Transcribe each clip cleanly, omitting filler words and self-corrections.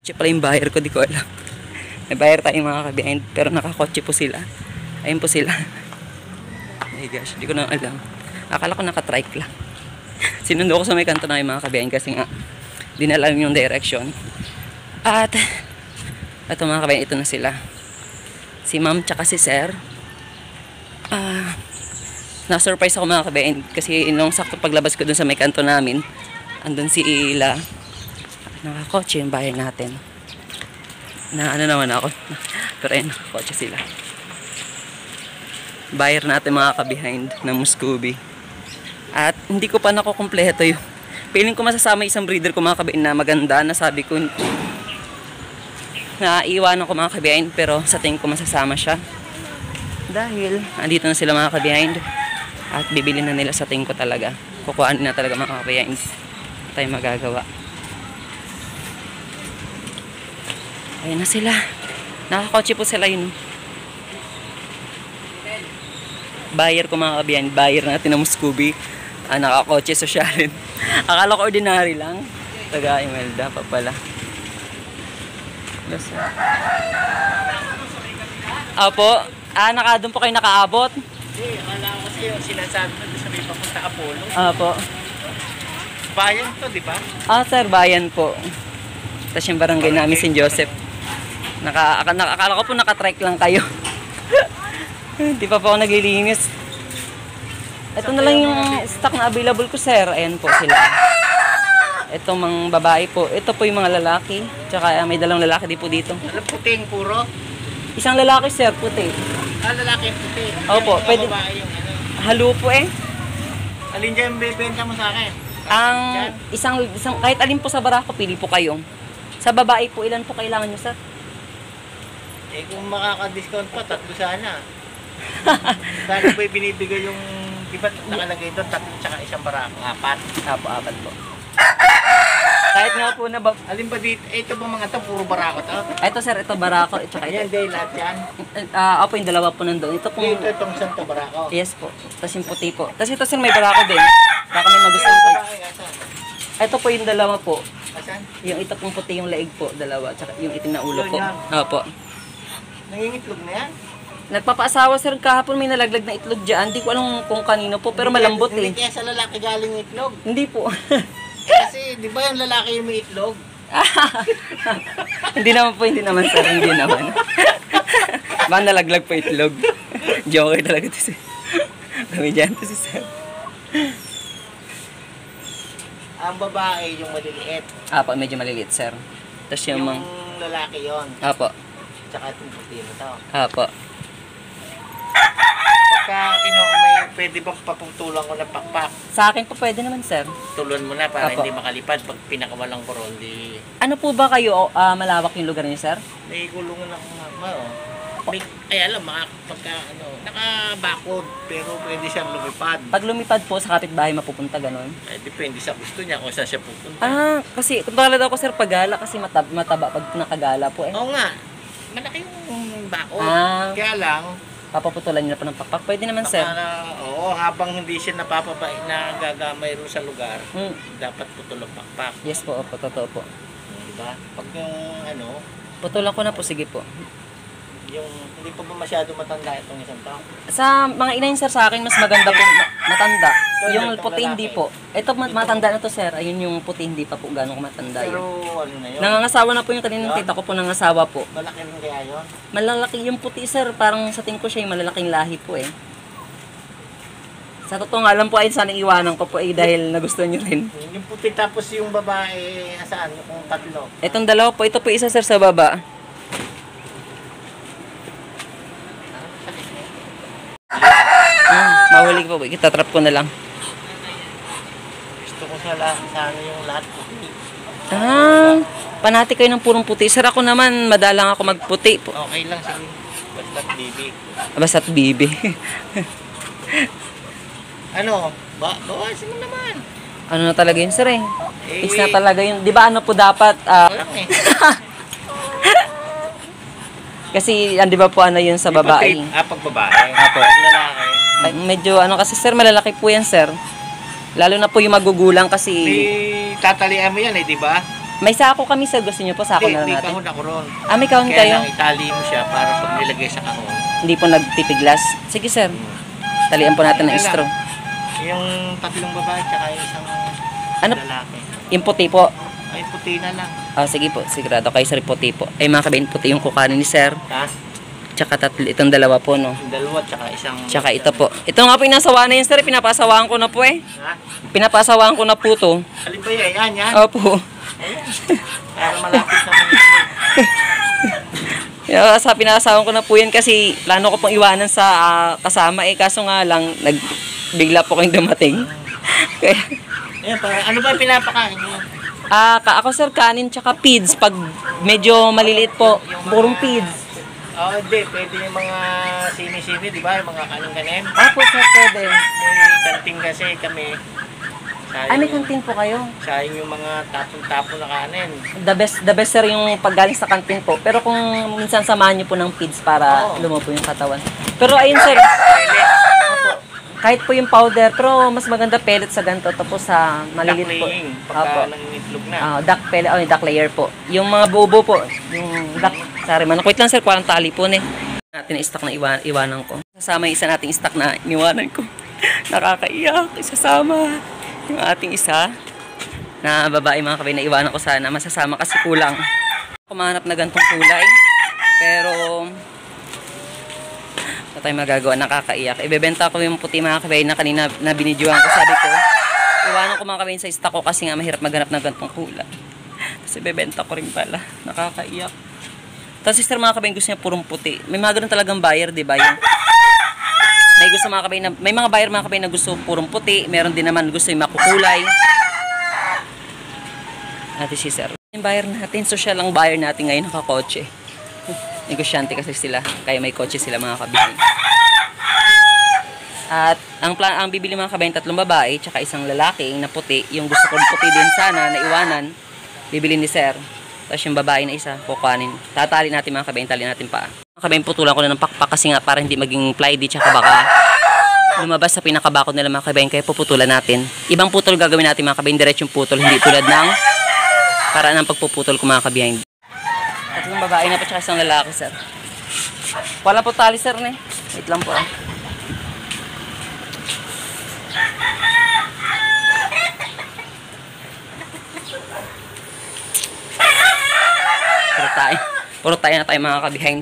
Kotse pala yung buyer ko, di ko alam. May buyer tayong mga ka-behind, pero nakakotse po sila. Ayun po sila. Oh my gosh, di ko na alam. Akala ko naka-trike lang. Sinundo ko sa may kanto na yung mga ka-behind kasi nga dinala yung direction. At ito mga ka-behind, ito na sila. Si ma'am tsaka si sir. Na-surprise ako mga ka-behind kasi nung sakto paglabas ko dun sa may kanto namin, andun si Ila. Nakakotse yung bahay natin. Na ano naman ako. Pero ayun, nakakotse sila. Buyer natin mga ka-behind na Muscovy. At hindi ko pa nakukumpleto yung feeling ko masasama isang breeder ko mga ka-behind na maganda na sabi ko na iiwanan ko mga ka-behind pero sa tingin ko masasama siya. Dahil andito na sila mga ka-behind at bibili na nila sa tingin ko talaga. Kukuhaan na talaga mga ka-behind. Hindi tayo magagawa. Ayun na sila. Nakakotse po sila yun. Buyer ko mga ka-behind. Buyer natin na Muscovy. Nakakotse sosyalin. Akala ko ordinary lang. Taga Imelda pa pala. Opo. Doon po kayo nakaabot. Akala ko kasi yung sinasabi na doon sa may papunta Apollo. Opo. Bayan to, di ba? Sir, bayan po. Tapos yung barangay namin, St. Joseph. Akala ko po nakatrike lang kayo. Di pa po ako naglilinis. Ito na lang yung stock na available ko, sir. Ayan po sila. Itong mga babae po. Ito po yung mga lalaki. Tsaka may dalang lalaki din po dito. Ano puting puro? Isang lalaki, sir, puti. Lalaki puti. Opo, pwede. Halo po eh. Alin dyan bibenta mo sa akin? Ang isang kahit alin po sa barako, pili po kayo. Sa babae po, ilan po kailangan nyo, sir? Kung makaka-discount pa, 3 sana. Sana po binibigay yung, di ba nakalagay doon, 3 tsaka isang barako, 4? Apo, 4 po. Kahit nga po na alin ba dito? Ito ba mga to, puro barako to? Ito sir, ito barako, tsaka ito. Ayan, day lahat yan? Opo, yung dalawa po nandun. Ito po. Ito itong isang to barako? Yes po. Tapos yung puti po. Tapos ito sir, may barako din. Baka may magustuhan po. Ito po yung dalawa po. Asan? Yung ito pong puti yung leeg po, dalawa. Tsaka yung itim na ulo po. Opo. Nangingitlog na yan? Nagpapaasawa sir, kahapon may nalaglag na itlog dyan. Hindi ko alam kung kanino po, pero malambot eh. Hindi kaya sa lalaki galing itlog? Hindi po. Kasi di ba yung lalaki yung may itlog? Hindi naman po, hindi naman sir, hindi naman. Baka nalaglag po itlog. Joker talaga ito sir. Kami dyan ito si sir. Ang babae yung maliliit. Apo, medyo maliliit sir. Tapos yung lalaki yon. Apo. Tsaka itong puti na to. Apo. Pagka may pwede bang paputulan ko ng pakpak? Sa akin po pwede naman sir. Tulan mo na para Apo. hindi makalipad pag pinakawalang kurol. Di... Ano po ba kayo, malawak yung lugar niyo sir? May gulungan ako nga. Ay alam, pagka nakabakod pero pwede siyang lumipad. Pag lumipad po sa kapitbahay mapupunta ganun? Depende sa gusto niya kung saan siya pupunta. Kasi kung bakala daw ko sir pagala kasi mataba pag nakagala po eh. Oo nga. Malaki yung bakod. Kaya lang, papaputulan niyo na po ng pakpak. Pwede naman sir. Oo, habang hindi siya nagagamay rin sa lugar, dapat putol ang pakpak. Yes po, opo, totoo po. Diba? Pag yung putulan ko na po, sige po. Yung hindi pa ba masyado matanda itong isang tao? Sa mga inayin sir sa akin, mas maganda po matanda. Yung puti hindi po. Ito matanda na to sir. Ayun yung puti hindi pa po gano'ng matanda yun. Pero ano na yun? Nangangasawa na po yung kaninang tita ko po nangasawa po. Malaki rin kaya yun? Malalaki yung puti sir. Parang sa tingin ko siya yung malalaking lahi po eh. Sa totoo nga lang po ay sana iwanan ko po eh dahil nagustuhan nyo rin. Yung puti tapos yung babae, saan? Yung tatlo? Itong dalawa po. Ito po isa sir sa baba. Mahuli ko po. Itatrap ko na lang. Gusto ko sana yung lahat puti. Panati kayo ng purong puti. Sir, ako naman, madalang ako magputi po. Okay lang, sige. Basta't bibi. Basta't bibi. Bawasin mo naman. Ano na talaga yun, sir eh? Fix na talaga yun. Di ba ano po dapat? Kasi, di ba po ano yun sa babae? Pag babae. Apo. Pag lalaki. Medyo kasi sir, malalaki po yan sir. Lalo na po yung magugulang kasi... May tatalian mo yan di ba? May sako kami sir. Gusto niyo po sako na lang May natin? kahon ako ron. Ah, may kahon Kaya kayo? lang itali mo siya para pag nilagay sa kahon. Hindi po nagpipiglas. Sige sir. Talian po natin ng Kaya straw. lang, yung tatlong babae tsaka yung isang Ano? lalaki. Yung puti po. Ay, puti na lang. Ah, sige po. Sigurado kayo sir, puti po. Ay mga kabayan, puti yung kukanin ni sir. Ha? Tsaka tatlo, itong dalawa po, no? Yung dalawa tsaka isang... Tsaka ito po. Ito nga po yung nasawa na yun sir. Pinapasawaan ko na po eh. Ha? Pinapasawaan ko na po to. Alin ba yan? Yan. Opo. Para malapit na mga Yeah, sa pinasawan ko na po yan kasi plano ko pong iwanan sa kasama eh. Kaso nga lang, bigla po kayong dumating. Kaya, Ayan, para, ano ba yung pinapakain mo? ako sir, kanin tsaka feeds. Pag medyo maliliit po, purong feeds. Oo, hindi. Pwede yung mga simi-simi, di ba? Yung mga kanin-kanin. Po sir, pwede. May kanting kasi kami. Sayang, Ay, may kantin po kayo. sayang yung mga tapon-tapon na kanin. The best sir yung paggaling sa kantin po. Pero kung minsan samahan niyo po ng feeds para Oo. lumapo yung katawan. Pero ayun sir, Pellet. kahit po yung powder, pero mas maganda pellet sa ganito. Tapos sa maliliit po. Duck laying. Opo. Pagka nangingitlog na. Duck pellet, yung duck layer po. Yung mga bubo po, yung duck, sorry man. Wait lang sir, kuha ng tali po natin stock na iwanan ko. Kasama yung isa nating stock na iniwanan ko. Nakakaiyak, isasama. Yung ating isa na babae mga kabay na iwanan ko sana. Masasama kasi kulang. Kumanap na gantong kulay. Pero wala tayong magagawa, nakakaiyak. Ibebenta ko yung puti mga kabay na kanina na binidyohan ko. Sabi ko, iwanan ko mga kabay sa stock ko kasi nga mahirap maghanap ng gantong kulay. Tapos ibebenta ko rin pala. Nakakaiyak. Tapos sister mga kabay gusto niya purong puti. May mga ganun talagang buyer, di ba? Yung may gusto mga kabay na, may mga buyer mga kabay na gusto purong puti. Meron din naman gusto yung makukulay. Ate si sir. Yung buyer natin, social ang buyer natin ngayon nakakotse. Negosyante kasi sila, kaya may kotse sila mga kabay. At ang bibili mga kabay, tatlong babae, tsaka isang lalaki na puti. Yung gusto ko puti din sana, na iwanan, bibili ni sir. Tapos yung babae na isa, kukuhanin. Tatali natin mga kabay, tali natin pa. Mga kabay, putulan ko na ng pakpak kasi nga para hindi maging fly-di, tsaka baka lumabas sa pinakabakod nila mga kabay, kaya puputulan natin. Ibang putol gagawin natin mga kabay, diretsong putol, hindi tulad ng paraan ng pagpuputol ko mga kabay. Tatlong babae na pa tsaka isang lalaki sir. Wala po tali sir ne. Wait lang po Puro tayo na tayo mga ka-behind.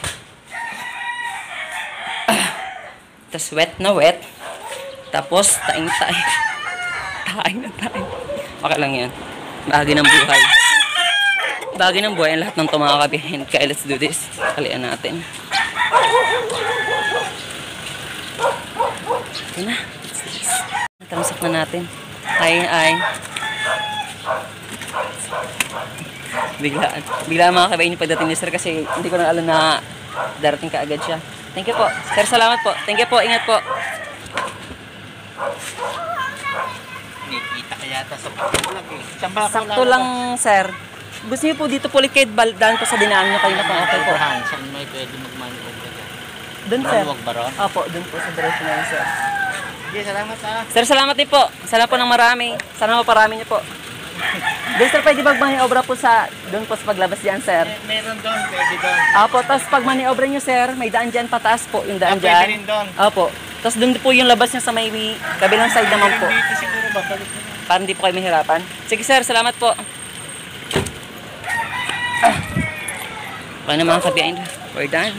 Tapos wet na wet. Tapos taing. Taing na taing. Okay lang yan. Bahagi ng buhay. Bahagi ng buhay ang lahat ng mga ka-behind. Kaya let's do this. Kalian natin. Ito na. Tamusak na natin. Ay. Biglaan mga kabayan yung pagdating ni sir kasi hindi ko na alam na darating ka agad siya. Thank you po. Sir, salamat po. Thank you po. Ingat po. Nakikita ka yata sa pagkulag eh. Sakto lang, sir. Gusto niyo po dito po ulit kahit daan po sa dinaan niyo kayo na kung okay po. Saan may pwede mag-manuog ka dyan? Doon, sir. Manuog ba ron? Opo, doon po sa direction na yun, sir. Sige, salamat ah. Sir, salamat din po. Salamat po ng marami. Sana maparami niyo po. Doon sir, pwede ba maniobra po doon po sa paglabas dyan, sir? Meron doon, pwede doon. Opo, tapos pag maniobra nyo, sir, may daan dyan pataas po, yung daan Pwede dyan. rin doon. Opo, tapos doon po yung labas niya sa may kabilang side naman po. Dito siguro ba? Balik na. Para hindi po kayo mahirapan. Sige sir, salamat po. Okay na mga kabiyain. We're done.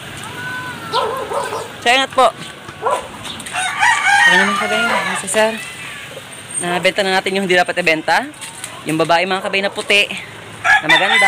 Salamat po. Okay na mga kabiyain. Sige sir. Nabenta na natin yung hindi dapat ibenta. Yung babae mga kabay na puti, na maganda.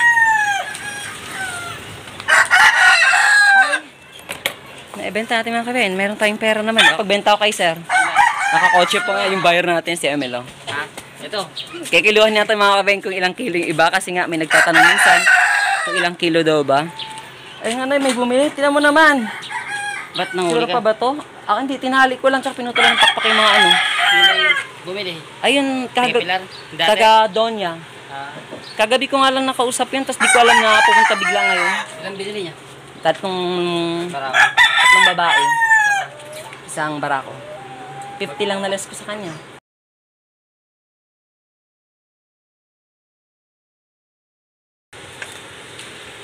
Naibenta natin mga kabay. Meron tayong pera naman. Pagbenta ko kay sir. Nakakotse po nga yung buyer natin si Emelo. Ha? Ito. Kikiluhan natin mga kabay kung ilang kilo yung iba. Kasi nga may nagtatanong minsan kung ilang kilo daw ba. Ay nga na, may bumili. Tinan mo naman. Ba't nanguli Sure pa ba to? Ako hindi, tinali ko lang. Tsaka pinutulan ng pakpak yung mga ano. Bumili. Ayun, Pilar? Dati? taga Donya. Kagabi ko nga lang nakausap yan, tapos di ko alam na pupunta bigla ngayon. Ilang binili niya? Tatlong babae. Isang barako. 50 lang na less ko sa kanya.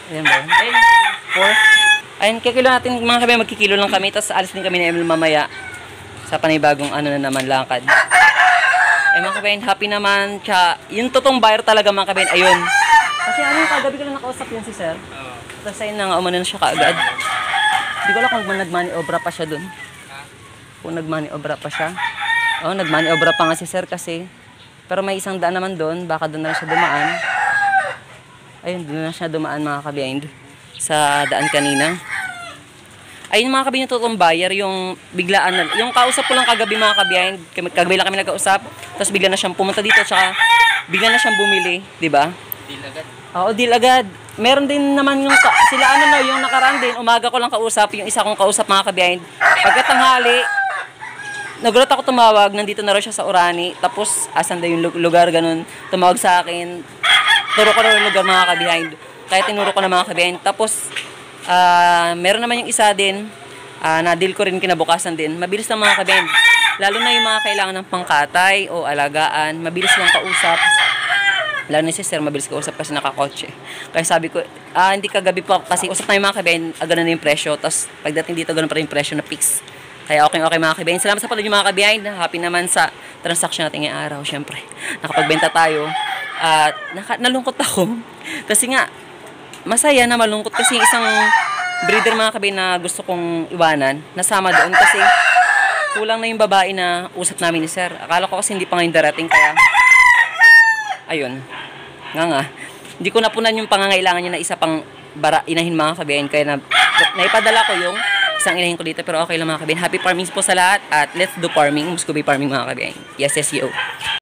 Ayan ba? Ayun, 4. Ayun, kikilo natin mga kabayan, magkikilo lang kami, tapos alis din kami ni Emil mamaya sa panibagong ano na naman, lakad. Ay mga kabayan, happy naman, tsaka yung totoong buyer talaga mga kabayan, ayun. Kasi ano yung kagabi ko lang nakausap yun si sir. Tapos ayun na nga, umano na siya kaagad. Hindi ko alam kung nag-money obra pa siya dun. Kung nag-money obra pa siya. Oo, nag-money obra pa nga si sir kasi. Pero may isang daan naman doon, baka doon na siya dumaan. Ayun, doon na siya dumaan mga kabiyahin sa daan kanina. Ayun mga kabiyahin, yung totoong buyer, yung biglaan na, yung kausap ko lang kagabi mga kabiyahin, kagabi lang kami nag-kausap, tapos bigla na siyang pumunta dito, tsaka bigla na siyang bumili, di ba? Deal agad. Oo, deal agad. Meron din naman yung, sila ano no, yung nakaraan din, umaga ko lang kausap, yung isa kong kausap mga kabiyahin. Pagkatanghali, nagulat ako tumawag, nandito na raw siya sa Orani, tapos asan daw yung lugar, ganun, tumawag sa akin, turo ko raw yung lugar mga kabiyahin, kaya tinuro ko na mga kabiyahin. Tapos, meron naman yung isa din, na-deal ko rin kinabukasan din, mabilis na mga kabiyahin, lalo na yung mga kailangan ng pangkatay o alagaan, mabilis lang kausap. Lalo ni sister, mabilis kausap kasi nakakotse. Kaya sabi ko, hindi kagabi pa kasi usap na yung mga kabiyahin, ganun na yung presyo, tapos pagdating dito, ganun pa rin yung presyo na fix. Kaya okay mga kabiyahin. Salamat sa panood yung mga kabiyahin. Happy naman sa transaction natin ngayong araw. Siyempre, nakapagbenta tayo. At nalungkot ako. Kasi nga, masaya na malungkot. Kasi yung isang breeder mga kabiyahin na gusto kong iwanan, nasama doon. Kasi kulang na yung babae na usap namin ni sir. Akala ko kasi hindi pa ngayon darating. Kaya, ayun. Nga. Hindi ko napunan yung pangangailangan niya na isa pang inahin mga kabiyahin. Kaya naipadala ko yung isang inahin ko dito, pero okay lang mga kabiyahin. Happy farming po sa lahat at let's do farming, Muscovy farming mga kabiyahin. Yes, yo.